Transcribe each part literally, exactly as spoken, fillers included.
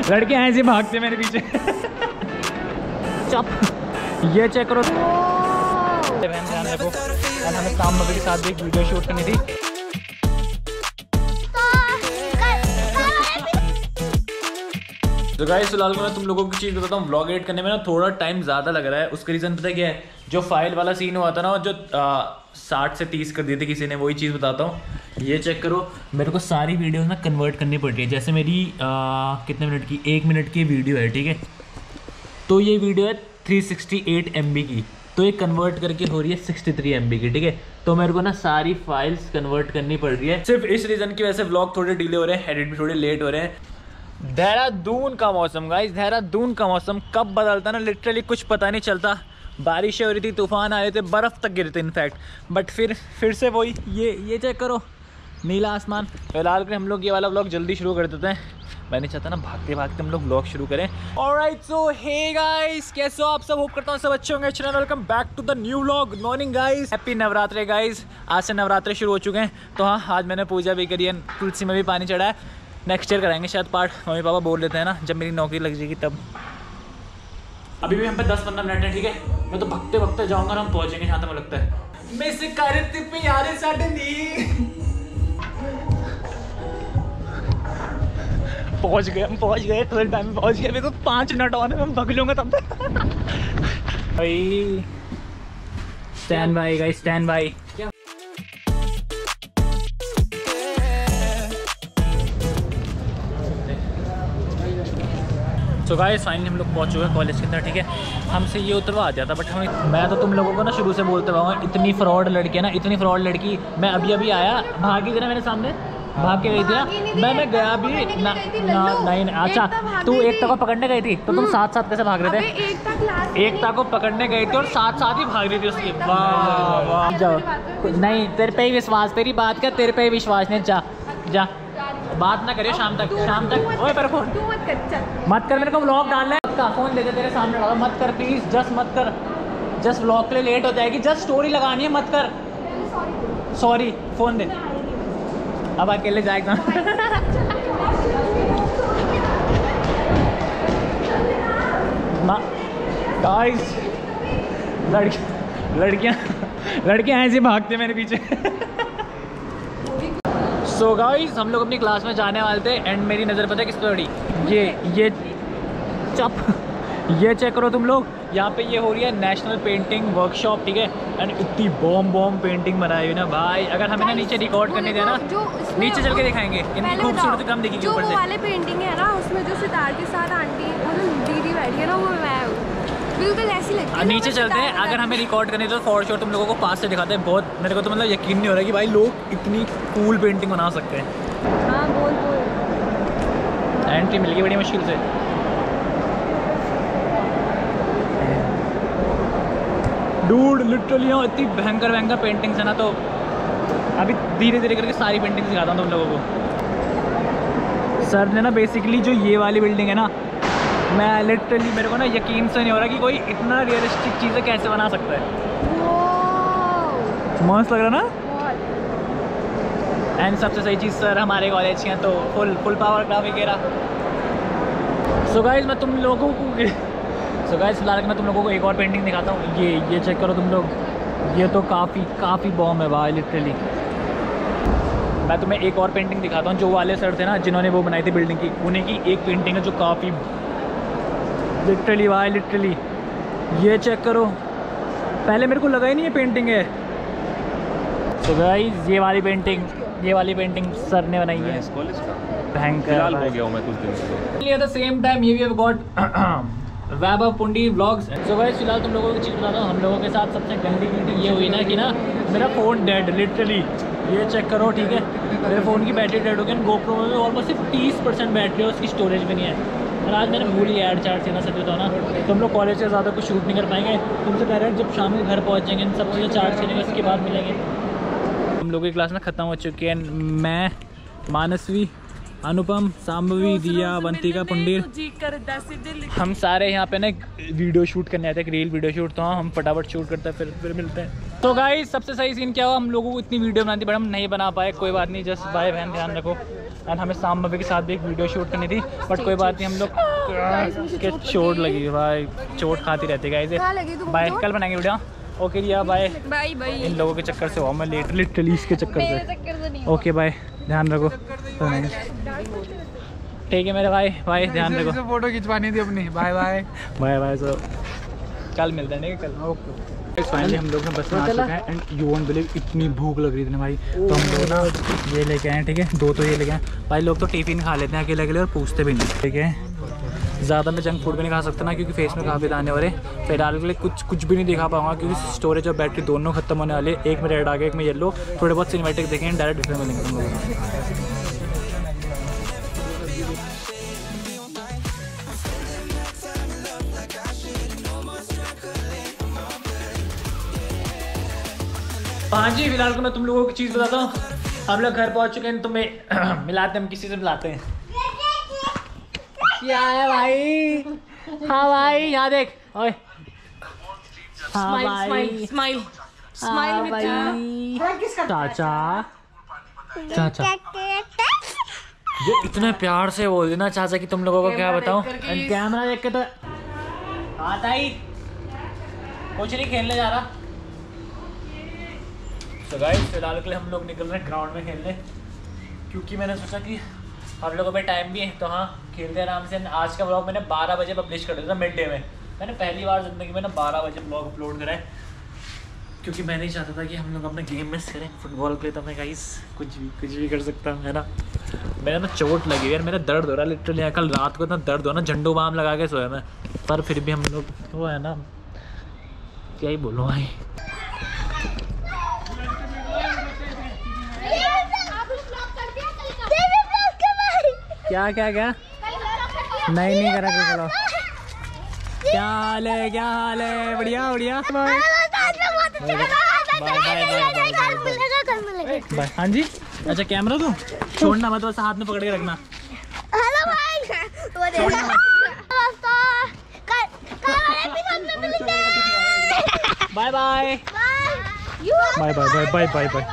लड़के ऐसे भागते मेरे पीछे। चुप, ये चेक करो। बहन ध्यान रखो, और हमें काम के साथ भी एक वीडियो शूट करनी थी। तो गाइस फिलहाल मैं तुम लोगों की चीज़ बताता हूँ। व्लॉग एडिट करने में ना थोड़ा टाइम ज़्यादा लग रहा है। उसका रीज़न पता है क्या है? जो फाइल वाला सीन हुआ था ना, जो साठ से तीस कर दिए थे किसी ने, वही चीज़ बताता हूँ। ये चेक करो, मेरे को सारी वीडियोस ना कन्वर्ट करनी पड़ रही है। जैसे मेरी आ, कितने मिनट की, एक मिनट की वीडियो है, ठीक है। तो ये वीडियो है three sixty eight M B की, तो ये कन्वर्ट करके हो रही है सिक्सटी थ्री एम बी की, ठीक है। तो मेरे को ना सारी फाइल्स कन्वर्ट करनी पड़ रही है। सिर्फ इस रीज़न की वजह से व्लॉग थोड़े डिले हो रहे हैं, एडिट भी थोड़े लेट हो रहे हैं। देहरादून का मौसम गाइस, देहरादून का मौसम कब बदलता ना लिटरली कुछ पता नहीं चलता। बारिशें हो रही थी, तूफान आ रहे थे, बर्फ़ तक गिरे थे इनफैक्ट, बट फिर फिर से वही ये ये चेक करो, नीला आसमान। फिलहाल के हम लोग ये वाला व्लॉग जल्दी शुरू कर देते हैं। मैं नहीं चाहता ना भागते भागते हम लोग व्लॉग शुरू करें। ऑलराइट, सो हे गाइस, कैसे हो आप सब? होप करता हूँ सब अच्छे होंगे। Channel welcome back to the new vlog. Morning guys, happy Navratre guys. आज से नवरात्रे शुरू हो चुके हैं। तो हाँ, आज मैंने पूजा भी करी है, तुलसी में भी पानी चढ़ा है। नेक्स्ट ईयर कराएंगे शायद पार्ट, मम्मी पापा बोल लेते हैं ना, जब मेरी नौकरी लग जाएगी तब। अभी भी हम पे दस पंद्रह मिनट है, ठीक है। मैं तो भगते भगते जाऊंगा और हम पहुंचेंगे जहाँ तक मुझे लगता है। मिस करती प्यारे सडनी, पहुंच गए हम, पहुंच गए, थोड़े टाइम में पहुंच गए। मेरे को पाँच मिनट और मैं भग लूंगा तब तक। भाई stand by guys, stand by. So guys finally हम लोग पहुंच चुके हैं कॉलेज के अंदर, ठीक है। हमसे ये उतरवा आ जाता, बट हम मैं तो तुम लोगों को ना शुरू से बोलते हुआ, इतनी फ्रॉड लड़की है ना, इतनी फ्रॉड लड़की। मैं अभी अभी आया, भागी थी ना मेरे सामने, भाग के गई थी ना। मैं मैं गया भी ना, ना, नहीं नहीं। अच्छा, तू एकता को पकड़ने गई थी, तो तुम साथ साथ कैसे भाग रहे थे? एकता को पकड़ने गई थी और साथ साथ ही भाग रही थी उसकी। वाह वाह, जाओ। नहीं, तेरे पे ही विश्वास, तेरी बात का तेरे पे ही विश्वास नहीं। जा जा, बात ना करियो शाम तक, शाम तक। ओए पर फोन मत कर, मत कर, मेरे को व्लॉग डालना है। का फोन दे दे, तेरे सामने डालो, मत कर प्लीज, जस्ट मत कर। जस्ट व्लॉग के लिए लेट हो जाएगी, जस्ट स्टोरी लगानी है, मत कर। सॉरी, फोन दे। अब अकेले जाएगा। गाइस, लड़की लड़कियां लड़कियां ऐसे भागते मेरे पीछे। सो so गाइस, हम लोग अपनी क्लास में जाने वाले थे एंड मेरी नज़र पता है किस पे पड़ी? ये ये चप, ये चेक करो तुम लोग। यहाँ पे ये हो रही है नेशनल पेंटिंग वर्कशॉप, ठीक है। एंड इतनी बॉम बॉम पेंटिंग बनाई हुई ना भाई। अगर हमें ना नीचे रिकॉर्ड करने देना, नीचे चल के दिखाएंगे, इनकी खूबसूरती कम दिखेगी ऊपर से। जो वाले पेंटिंग है ना, उसमें जो सितार के साथ आंटी और दीदी बैठी है ना, वो मैं बिल्कुल ऐसी लगती है। नीचे चलते हैं, अगर हमें रिकॉर्ड करनी तो फॉर श्योर तुम लोगों को पास से दिखाते हैं। बहुत मेरे को तो मतलब यकीन नहीं हो रहा है कि भाई लोग इतनी कूल पेंटिंग बना सकते हैं। हाँ बोल बोल। एंट्री मिल गई बड़ी मुश्किल से। डूड लिटरली यहाँ इतनी भयंकर भयंकर पेंटिंग्स है ना, तो अभी धीरे धीरे करके सारी पेंटिंग्स दिखाता हूँ तुम लोगों को। सर ने ना बेसिकली जो ये वाली बिल्डिंग है ना, मैं लिटरली मेरे को ना यकीन से नहीं हो रहा कि कोई इतना रियलिस्टिक चीज़ें कैसे बना सकता है। मस्त लग रहा ना। एंड सबसे सही चीज़ सर हमारे कॉलेज के हैं, तो फुल फुल पावर ग्राफिक वगैरह। सो गाइस मैं तुम लोगों को सो गाइस फिलहाल मैं तुम लोगों को एक और पेंटिंग दिखाता हूँ। ये ये चेक करो तुम लोग, ये तो काफ़ी काफ़ी बॉम है भाई लिटरली। मैं तुम्हें एक और पेंटिंग दिखाता हूँ। जो वाले सर थे ना जिन्होंने वो बनाई थी बिल्डिंग की, उन्हीं की एक पेंटिंग है जो काफ़ी लिटरली भाई लिटरली। ये चेक करो, पहले मेरे को लगा ही नहीं ये पेंटिंग है। सो गाइस ये वाली पेंटिंग, ये वाली पेंटिंग सर ने बनाई है। कॉलेज का भयंकर हो गया हूँ मैं कुछ दिन से। एट द सेम टाइम ये भी have got Vaibhav Pundi vlogs. So guys फिलहाल तुम लोगों को चीज़ बताता हूँ। हम लोगों के साथ सबसे गंदी मीटिंग ये हुई ना कि ना मेरा फ़ोन डेड लिटरली। ये चेक करो, ठीक है, मेरे फ़ोन की बैटरी डेड हो गई। गोप्रो में ऑलमोस्ट सिर्फ तीस परसेंट बैटरी है, उसकी स्टोरेज भी नहीं है। और आज मैंने भूल ही ऐड चार्ज करना सच बताओ ना, तो हम लोग कॉलेज से ज़्यादा कुछ शूट नहीं कर पाएंगे। तुमसे डायरेक्ट जब शाम को घर पहुँचेंगे, इन सब चीज़ें चार्ज करेंगे, उसके बाद मिलेंगे। हम लोगों की क्लास ना ख़त्म हो चुकी है। मैं, मानसवी, अनुपम, सांभवी, दिया, वंतिका, पुंडीर, हम सारे यहाँ पे ना वीडियो शूट करने आते हैं, रील वीडियो शूट। तो हाँ, हम फटाफट शूट करते हैं, फिर फिर मिलते हैं। तो गाइस सबसे सही सीन क्या हुआ, हम लोगों को इतनी वीडियो बनानी थी बट हम नहीं बना पाए, कोई बात नहीं, जस्ट बाय बहन ध्यान रखो। एंड हमें शाम बबे के साथ भी एक वीडियो शूट करनी थी बट कोई बात नहीं, हम लोग के चोट लगी भाई, चोट खाती रहती गाइस। बाय, कल बनाएंगे वीडियो। ओके भैया बाय बाय बाय। इन लोगों के चक्कर से हुआ मैं लेट लिटरली इसके चक्कर से। ओके बाय, ध्यान रखो। ठीक है मेरे भाई, बाय, ध्यान रखो। फोटो खिंचवानी थी अपनी। Bye bye bye bye. So कल मिलते हैं नहीं कल। ओके फाइनली हम लोग ना बस में आ चुके हैं एंड यू वोंट बिलीव इतनी भूख लग रही थी ना भाई, तो हम लोग ना ये लेके आए, ठीक है, दो तो ये लेके आए भाई। लोग तो टिफिन खा लेते हैं अकेले अकेले और पूछते भी नहीं, ठीक है। ज़्यादा मैं जंक फूड भी नहीं खा सकता ना, क्योंकि फेस में काफ़ी दाने हो रहे। फिलहाल के लिए कुछ कुछ भी नहीं दिखा पाऊंगा क्योंकि स्टोरेज और बैटरी दोनों खत्म होने वाले, एक में रेड आ गया, एक में येलो। थोड़े बहुत सिनेमैटिक देखेंगे, डायरेक्ट डिफरेंट मिलेंगे तुम लोगों को। हाँ जी, फिलहाल को मैं तुम लोगों की चीज़ बताता हूँ। हम लोग घर पहुँच चुके हैं, तुम्हें मिलाते हैं, हम किसी से मिलाते हैं। क्या है भाई? हाँ भाई, यहाँ देख। ओए हाँ भाई, स्माइल स्माइल भाई। चाचा चाचा जो इतने प्यार से बोल देना चाचा कि तुम लोगों को क्या बताऊं। कैमरा देख के तो आता ही कुछ नहीं, खेलने जा रहा। तो गाइस फिलहाल के लिए हम लोग निकल रहे हैं ग्राउंड में खेलने, क्योंकि मैंने सोचा कि हम लोगों पे टाइम भी है तो हाँ खेलते आराम से। आज का ब्लॉग मैंने बारह बजे पब्लिश कर दिया था मिड डे में। मैंने पहली बार ज़िंदगी में ना बारह बजे ब्लॉग अपलोड करा है, क्योंकि मैं नहीं चाहता था कि हम लोग अपना गेम मिस करें फुटबॉल के लिए। तो मैं गाइस कुछ भी कुछ भी कर सकता हूँ, है ना। मेरा ना चोट लगी यार, मेरा दर्द हो रहा है लिटरली। कल रात को इतना दर्द हो ना, झंडू बाम लगा के सोया मैं, पर फिर भी हम लोग वो है ना, क्या ही बोलूँ भाई। क्या क्या क्या नहीं नहीं करा के चलो। क्या हाल है, क्या हाल है? बढ़िया बढ़िया। Bye bye. हाँ जी, अच्छा कैमरा तो छोड़ना मत, बस हाथ में पकड़ के रखना। हेलो भाई, bye bye bye bye bye bye bye.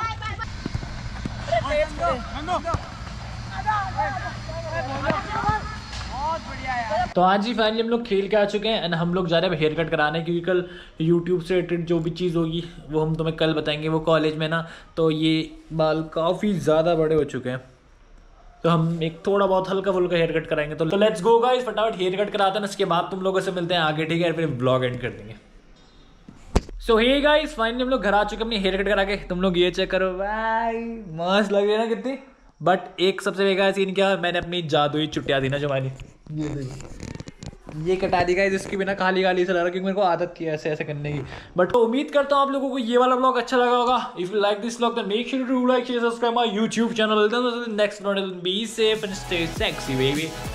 तो आज ही फाइनली हम लोग खेल के आ चुके हैं एंड हम लोग जा रहे हैं हेयर कट कराने, क्योंकि कल यूट्यूब से रिलेटेड जो भी चीज़ होगी वो हम तुम्हें कल बताएंगे। वो कॉलेज में ना, तो ये बाल काफ़ी ज़्यादा बड़े हो चुके हैं, तो हम एक थोड़ा बहुत हल्का फुल्का हेयर कट कराएंगे। तो लेट्स गो गाइस, फटाफट हेयर कट कराते हैं, उसके बाद तुम लोगों से मिलते हैं आगे, ठीक है, फिर ब्लॉग एंड कर देंगे। सो हे गाइस, फाइनली हम लोग घर आ चुके हैं अपनी हेयर कट करा के। तुम लोग ये चेक करो भाई, मस्त लग रही है ना कितनी। बट एक सबसे बेकार सीन क्या, मैंने अपनी जादुई चुटिया थी ना जो हमारी, ये ये कटा दी गाइस, इसकी बिना खाली खाली से लग रहा, क्योंकि मेरे को आदत की है ऐसे ऐसे करने की। बट तो उम्मीद करता हूँ आप लोगों को ये वाला ब्लॉग अच्छा लगा होगा। If you like this blog then make sure to like share subscribe my YouTube channel. Next one, be safe and stay sexy baby.